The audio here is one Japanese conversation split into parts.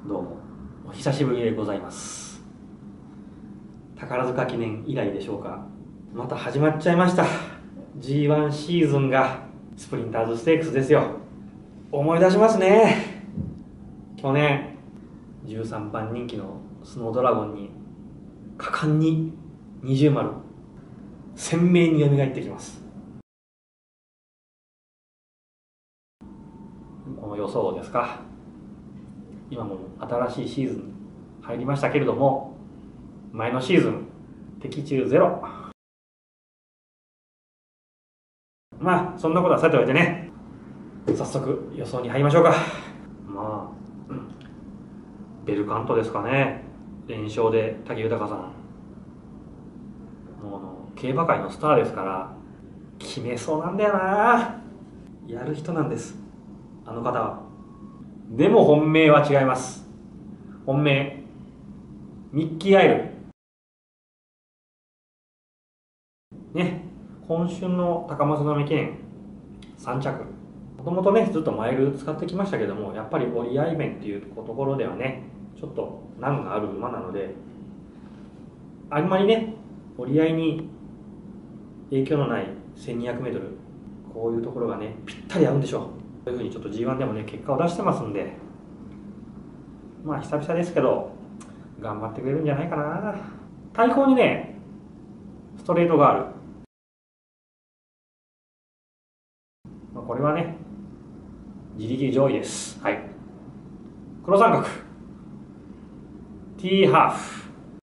どうもお久しぶりでございます。宝塚記念以来でしょうか、また始まっちゃいました。 G1 シーズンがスプリンターズステークスですよ。思い出しますね。去年13番人気のスノードラゴンに果敢に20丸鮮明に蘇ってきます。この予想ですか。今も新しいシーズン入りましたけれども、前のシーズン的中ゼロ。まあそんなことはさておいてね、早速予想に入りましょうか。まあ、ベルカントですかね。連勝で武豊さん、もう競馬界のスターですから決めそうなんだよな。やる人なんです、あの方は。でも本命は違います。本命ミッキーアイルね。今春の高松宮記念3着、もともとねずっとマイル使ってきましたけども、やっぱり折り合い面っていうところではねちょっと難がある馬なので、あんまりね折り合いに影響のない 1200m、 こういうところがねぴったり合うんでしょう。こういうふうにちょっと G1 でもね結果を出してますんで、まあ久々ですけど頑張ってくれるんじゃないかな。対抗にねストレートガール、これはね自力上位です。はい。黒三角 T ハーフ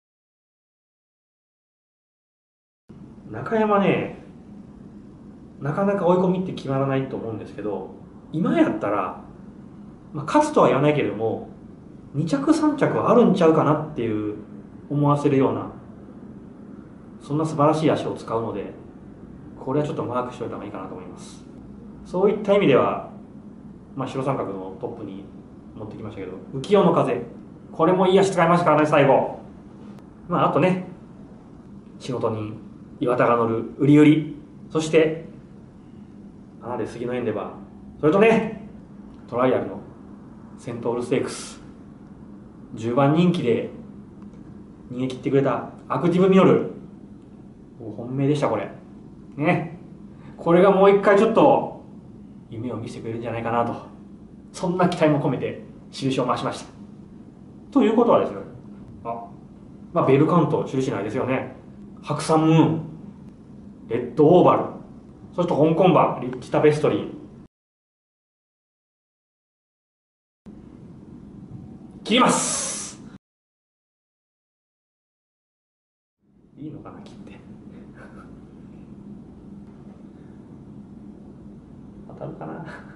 中山ね、なかなか追い込みって決まらないと思うんですけど、今やったら、勝つとは言わないけれども2着3着はあるんちゃうかなっていう思わせるような、そんな素晴らしい足を使うので、これはちょっとマークしておいた方がいいかなと思います。そういった意味では、白三角のトップに持ってきましたけど、浮世の風、これもいい足使いましたからね最後。あとね、仕事人岩田が乗る売り売り、そしてアーレ杉のエンデバー、それとねトライアルのセントールステークス10番人気で逃げ切ってくれたアクティブミノル、本命でしたこれね。これがもう一回ちょっと夢を見せてくれるんじゃないかなと、そんな期待も込めて印を増しました。ということはですね、ベルカント印ないですよね。白山ムーン、レッドオーバル、そして香港馬リッチタペストリー、切ります。いいのかな切って。当たるかな。